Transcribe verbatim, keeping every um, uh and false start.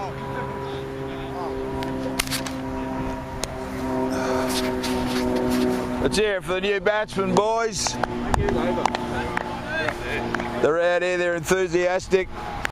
Let's hear it for the new batsmen, boys. They're out here, they're enthusiastic.